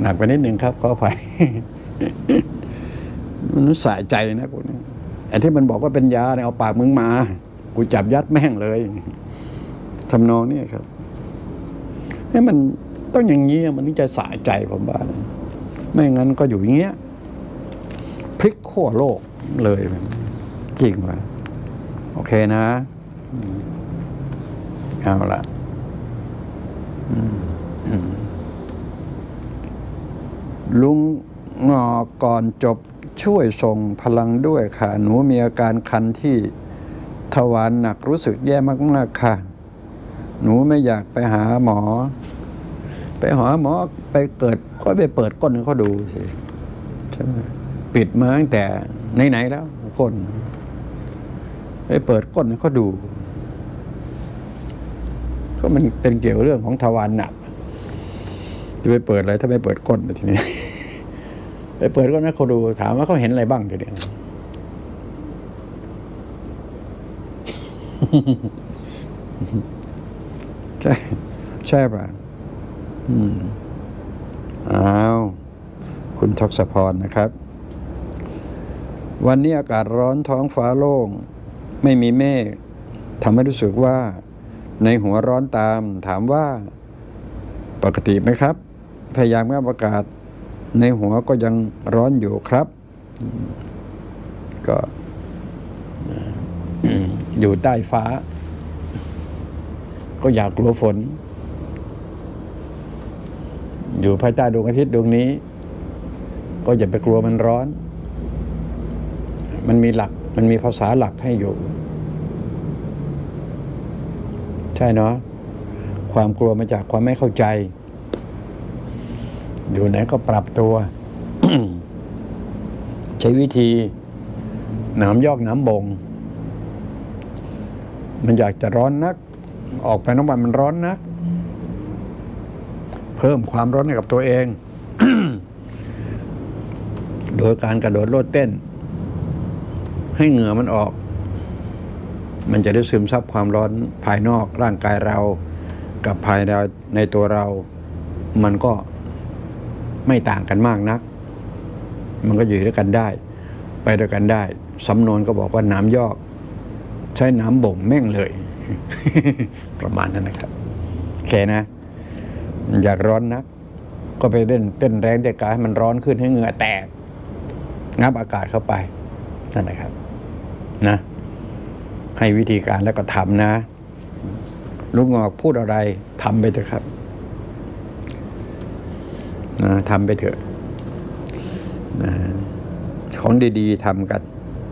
หนักไปนิดนึงครับขออภัย มันสะใจนะกูไอ้ที่มันบอกว่าเป็นยาเนี่ยเอาปากมึงมากูจับยัดแม่งเลยทำนองนี้ครับให้มันต้องอย่างนี้มันถึงจะสะใจผมบ้างไม่งั้นก็อยู่อย่างเงี้ยพลิกขั้วโลกเลยจริงว่ะโอเคนะเอาละลุงงอก่อนจบช่วยส่งพลังด้วยค่ะหนูมีอาการคันที่ทวารหนักรู้สึกแย่มากๆค่ะหนูไม่อยากไปหาหมอไปหาหมอไปเกิดก็ไปเปิดก้นให้เขาดูสิใช่ไหมปิดมาตั้งแต่ไหนๆแล้วก้นไปเปิดก้นให้เขาดูก็มันเป็นเกี่ยวเรื่องของทวารหนักจะไปเปิดอะไรถ้าไปเปิดก้นทีนี้ไปเปิดก้นให้เขาดูถามว่าเขาเห็นอะไรบ้างทีเดียวใช่ป่ะอ้าวคุณทศพรนะครับวันนี้อากาศร้อนท้องฟ้าโล่งไม่มีเมฆทำให้รู้สึกว่าในหัวร้อนตามถามว่าปกติไหมครับพยายามงับอากาศในหัวก็ยังร้อนอยู่ครับก็อยู่ใต้ฟ้าก็อยากกลัวฝนอยู่ภายใต้ดวงอาทิตย์ดวงนี้ก็อย่าไปกลัวมันร้อนมันมีหลักมันมีภาษาหลักให้อยู่ใช่เนาะความกลัวมาจากความไม่เข้าใจอยู่ไหนก็ปรับตัว ใช้วิธีหนามยอกหนามบ่งมันอยากจะร้อนนักออกไปน้ำมันร้อนนักเพิ่มความร้อนให้กับตัวเอง โดยการกระโดดโลดเต้นให้เหงื่อมันออกมันจะได้ซึมซับความร้อนภายนอกร่างกายเรากับภายในตัวเรามันก็ไม่ต่างกันมากนักมันก็อยู่ด้วยกันได้ไปด้วยกันได้สำนวนก็บอกว่าน้ำยอกใช้น้ำบ่งแม่งเลย ประมาณนั้นนะครับโอเคนะอยากร้อนนักก็ไปเต้นแรงเด็กกายให้มันร้อนขึ้นให้เหงื่อแตกงับอากาศเข้าไปนั่นแหละครับนะให้วิธีการแล้วก็ทำนะลุงงอกพูดอะไรทำไปเถอะครับนะทำไปเถอะนะของดีๆทำกัน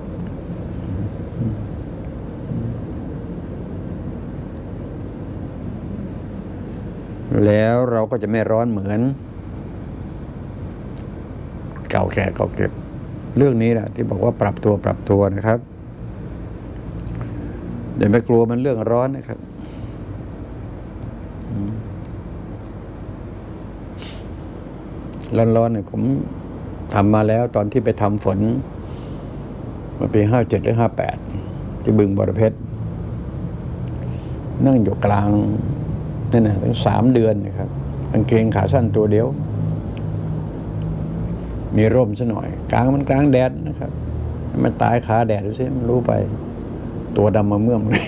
แล้วเราก็จะไม่ร้อนเหมือนเก่าแก่เก่าเก็บเรื่องนี้แหละที่บอกว่าปรับตัวนะครับอย่าไปกลัวมันเรื่องร้อนนะครับร้อนเนี่ยผมทำมาแล้วตอนที่ไปทำฝนเมื่อปี57หรือ58ที่บึงบรเพชรนั่งอยู่กลางนั่นนะถึง3 เดือนนะครับกางเกงขาสั้นตัวเดียวมีร่มซะหน่อยกลางแดดนะครับมันตายขาแดดดูสิมันรู้ไปตัวดำมาเมื่อมเลย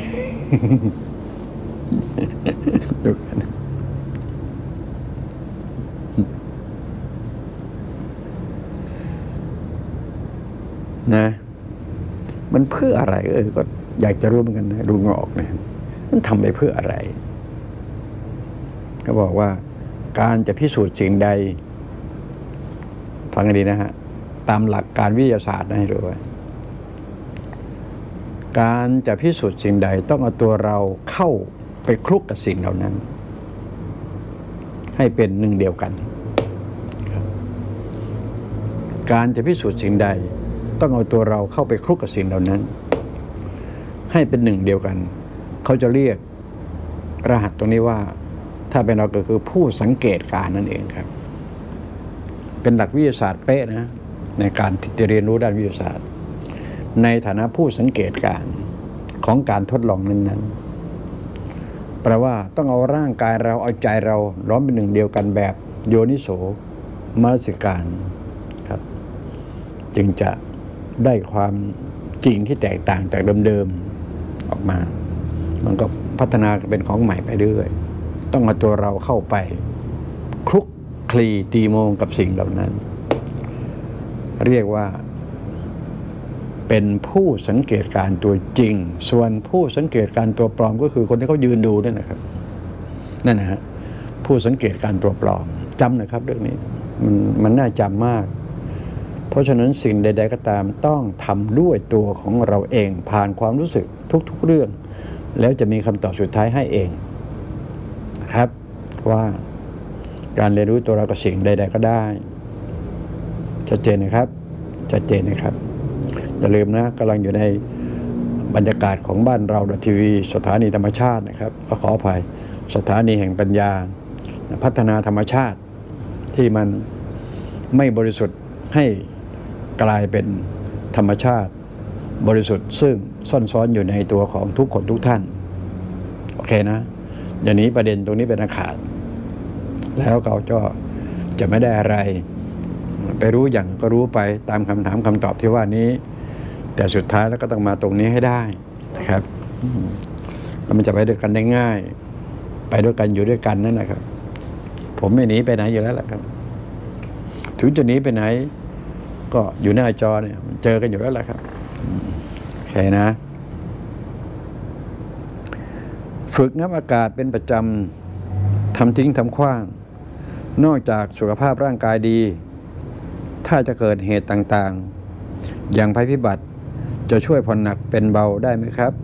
นะมันเพื่ออะไรก็อยากจะรู้เหมือนกันนะดูงอกเนี่ยมันทำไปเพื่ออะไรก็บอกว่าการจะพิสูจน์สิ่งใดฟังให้ดีนะฮะตามหลักการวิทยาศาสตร์นะให้รู้ไว้การจะพิสูจน์สิ่งใดต้องเอาตัวเราเข้าไปคลุกกับสิ่งเหล่านั้นให้เป็นหนึ่งเดียวกันการจะพิสูจน์สิ่งใดต้องเอาตัวเราเข้าไปคลุกกับสิ่งเหล่านั้นให้เป็นหนึ่งเดียวกันเขาจะเรียกรหัสตรงนี้ว่าถ้าเป็นเราก็คือผู้สังเกตการนั่นเองครับเป็นหลักวิทยาศาสตร์เป๊ะนะในการที่จะเรียนรู้ด้านวิทยาศาสตร์ในฐานะผู้สังเกตการของการทดลองนั้นๆแปลว่าต้องเอาร่างกายเราเอาใจเราล้อมเป็นหนึ่งเดียวกันแบบโยนิโสมนสิการครับจึงจะได้ความจริงที่แตกต่างจากเดิมๆออกมามันก็พัฒนาเป็นของใหม่ไปเรื่อยต้องเอาตัวเราเข้าไปคลุกคลีตีโมงกับสิ่งเหล่านั้นเรียกว่าเป็นผู้สังเกตการตัวจริงส่วนผู้สังเกตการตัวปลอมก็คือคนที่เขายืนดูนั่นนะครับนั่นนะฮะผู้สังเกตการตัวปลอมจำนะครับเรื่องนี้มันน่าจำมากเพราะฉะนั้นสิ่งใดๆก็ตามต้องทำด้วยตัวของเราเองผ่านความรู้สึกทุกๆเรื่องแล้วจะมีคำตอบสุดท้ายให้เองนะครับว่าการเรียนรู้ตัวเรากับสิ่งใดๆก็ได้ชัดเจนนะครับชัดเจนนะครับอย่าลืมนะกำลังอยู่ในบรรยากาศของบ้านเราทีวีสถานีธรรมชาตินะครับขออภัยสถานีแห่งปัญญาพัฒนาธรรมชาติที่มันไม่บริสุทธิ์ให้กลายเป็นธรรมชาติบริสุทธิ์ซึ่งซ่อนซ้อนอยู่ในตัวของทุกคนทุกท่านโอเคนะอย่างนี้ประเด็นตรงนี้เป็นอาขาดแล้วเราก็จะไม่ได้อะไรไปรู้อย่างก็รู้ไปตามคำถามคำตอบที่ว่านี้แต่สุดท้ายแล้วก็ต้องมาตรงนี้ให้ได้นะครับแล้วมันจะไปด้วยกันได้ง่ายไปด้วยกันอยู่ด้วยกันนั่นแหละครับผมไม่หนีไปไหนอยู่แล้วแหละครับถึงจะหนีไปไหนก็อยู่หน้าจอเนี่ยเจอกันอยู่แล้วแหละครับโอเคนะฝึกงับอากาศเป็นประจำทำทิ้งทำขว้างนอกจากสุขภาพร่างกายดีถ้าจะเกิดเหตุต่างๆอย่างภัยพิบัติจะช่วยผ่อนหนักเป็นเบาได้ไหมครับ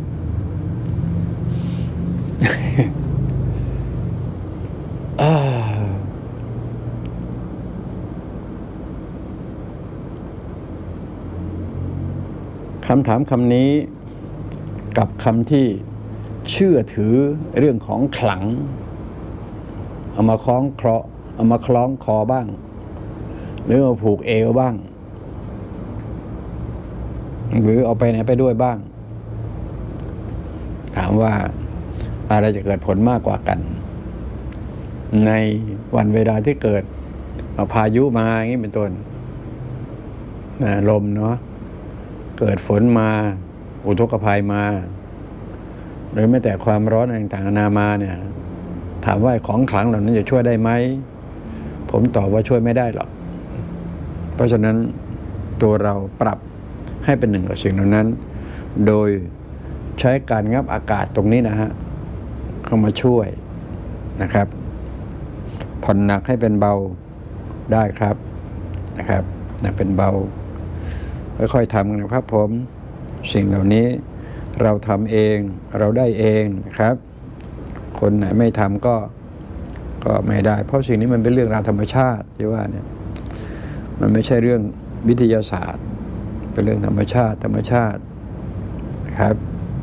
คำถามคำนี้กับคำที่เชื่อถือเรื่องของขลังเอามาคล้องคอบ้างหรือเอาผูกเอวบ้างหรือเอาไปไหนไปด้วยบ้างถามว่าอะไรจะเกิดผลมากกว่ากันในวันเวลาที่เกิดพายุมาอย่างนี้เป็นต้นลมเนาะเกิดฝนมาอุทกภัยมาหรือแม้แต่ความร้อนต่างๆนานามาเนี่ยถามว่าของขลังเหล่านั้นจะช่วยได้ไหมผมตอบว่าช่วยไม่ได้หรอกเพราะฉะนั้นตัวเราปรับให้เป็นหนึ่งกับสิ่งเหล่านั้นโดยใช้การงับอากาศตรงนี้นะฮะเข้ามาช่วยนะครับผ่อนหนักให้เป็นเบาได้ครับนะครับหนักเป็นเบาค่อยๆทำกันนะครับผมสิ่งเหล่านี้เราทำเองเราได้เองนะครับคนไหนไม่ทำก็ไม่ได้เพราะสิ่งนี้มันเป็นเรื่องราวธรรมชาติที่ว่าเนี่ยมันไม่ใช่เรื่องวิทยาศาสตร์เป็นเรื่องธรรมชาตินะครับ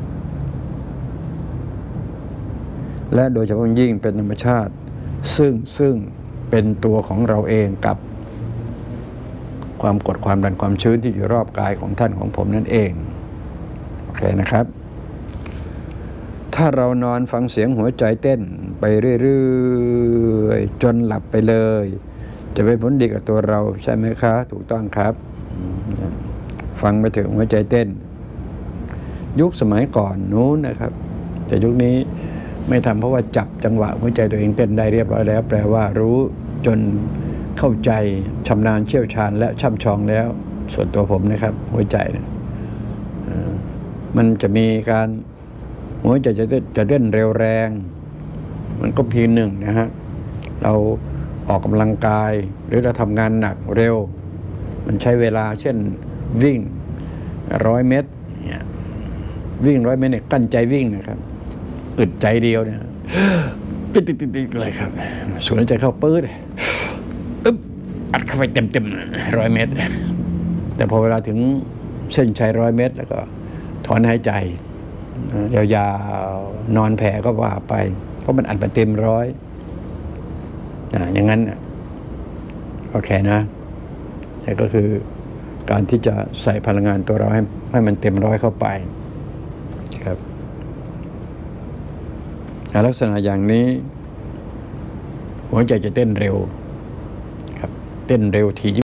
และโดยเฉพาะยิ่งเป็นธรรมชาติซึ่งเป็นตัวของเราเองกับความกดความดันความชื้นที่อยู่รอบกายของท่านของผมนั่นเองโอเคนะครับถ้าเรานอนฟังเสียงหัวใจเต้นไปเรื่อยๆจนหลับไปเลยจะเป็นผลดีกับตัวเราใช่ไหมคะถูกต้องครับฟังไปถึงหัวใจเต้นยุคสมัยก่อนนู้นนะครับแต่ยุคนี้ไม่ทำเพราะว่าจับจังหวะหัวใจตัวเองเต้นได้เรียบร้อยแล้วแปลว่ารู้จนเข้าใจชำนาญเชี่ยวชาญและช่ำชองแล้วส่วนตัวผมนะครับหัวใจเนี่ยมันจะมีการหัวใจจะเต้นเร็วแรงมันก็เพียงหนึ่งนะฮะเราออกกำลังกายหรือเราทำงานหนักเร็วมันใช้เวลาเช่นวิ่ง100 เมตรเนี่ยวิ่ง100 เมตรเนี่ยกลั้นใจวิ่งนะครับอึดใจเดียวเนี่ยติดเลยครับสูดหายใจเข้าปื๊ดอัดเข้าไปเต็ม100 เมตรแต่พอเวลาถึงเส้นชัย100 เมตรแล้วก็ถอนหายใจยาวๆนอนแผ่ก็ว่าไปเพราะมันอัดไปเต็ม100อย่างนั้นโอเคนะแต่ก็คือการที่จะใส่พลังงานตัวเราให้มันเต็ม100เข้าไปครับลักษณะอย่างนี้หัวใจจะเต้นเร็วครับเต้นเร็วถี่